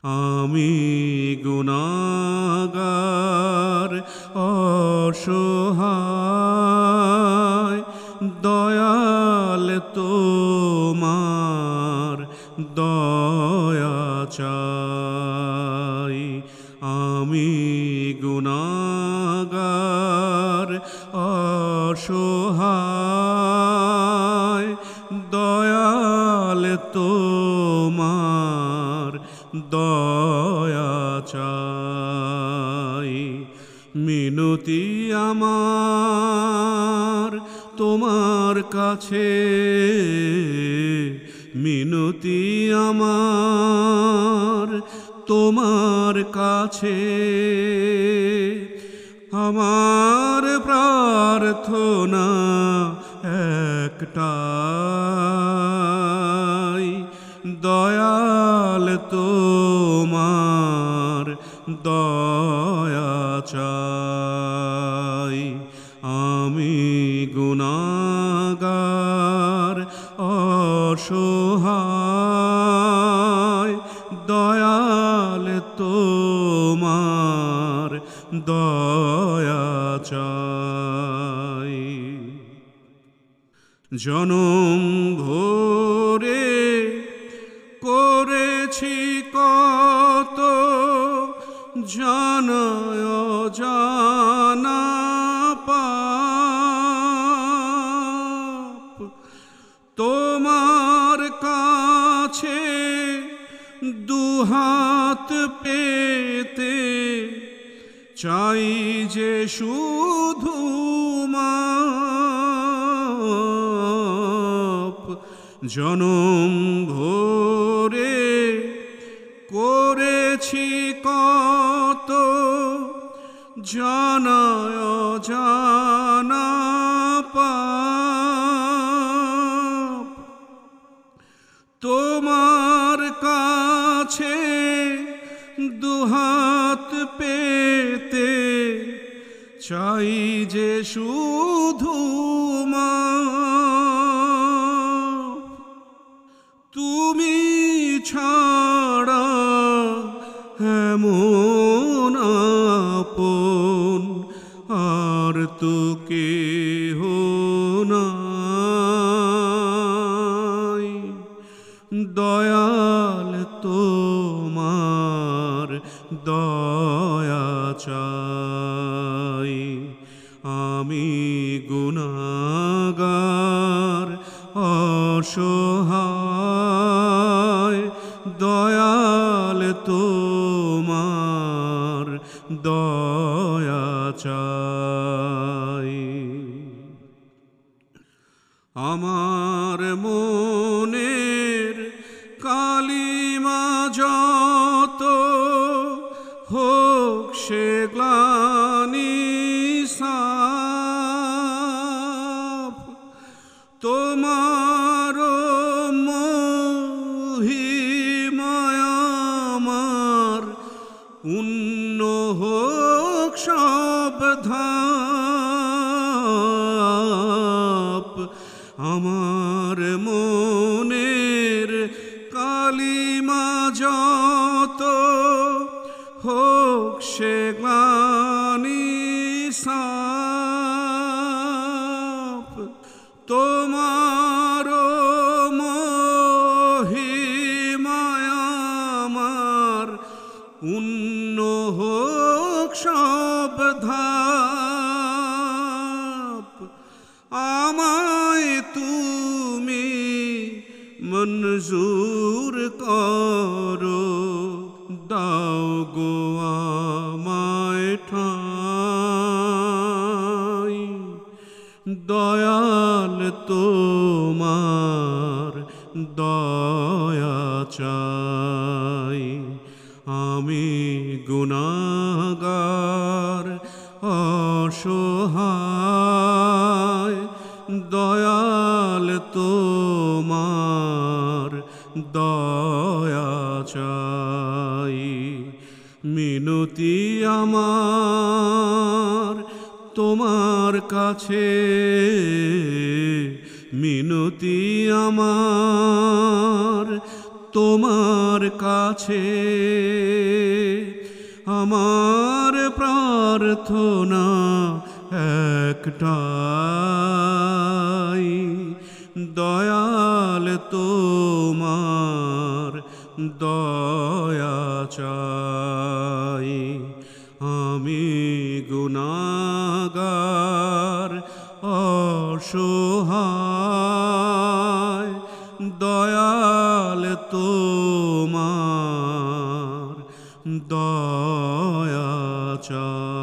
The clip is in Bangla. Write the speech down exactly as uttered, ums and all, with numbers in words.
আমি গুনাহগার অসহায়, দয়াল তোমার দয়া চাই। আমি গুনাহগার অসহায়, দয়াল তোমার দয়া চাই। মিনতি আমার তোমার কাছে, মিনতি আমার তোমার কাছে, আমার প্রার্থনা একটাই, দয়াল তোমার দয়া চাই। আমি গুনাহগার অসহায়, দয়াল তোমার দয়া চাই। জনম ভরে করেছি কত জানা অজানা পাপ, তোমার কাছে দুহাত পেতে চাই যে শুধু মাপ। জনম ভরে করেছি কত জানা অজানা পাপ, তোমার কাছে দুহাত পেতে চাই যে শুধু মাপ। তুমি ছাড়া এমন আপন আর তো কেহ নাই, দয়াল তোমার দয়া চাই। আমি গুনাহগার অসহায়, দয়াল তোমার দয়া চাই। আমার মনের কালিমা যত হোক সে গ্লানি সাফ, তোমার মহিমায় আমার পুণ্য হোক সব ধাপ। আমার মনের কালিমা যত হোক সে গ্লানি সাফ, তোমার মহিমায় আমার পুণ্য হোক সব ধাপ। আমায় তুমি মঞ্জুর করো, দাও গো আমায় ঠাঁই, দয়াল তোমার দয়া চাই। আমি গুনাহগার অসহায়, দয়াল তোমার দয়া চাই। মিনতি আমার তোমার কাছে, মিনতি আমার তোমার কাছে আমার প্রার্থনা একটাই, দয়াল তোমার দয়া চাই। আমি গুনাহগার অসহায়, দয়াল তোমার দয়া চাই।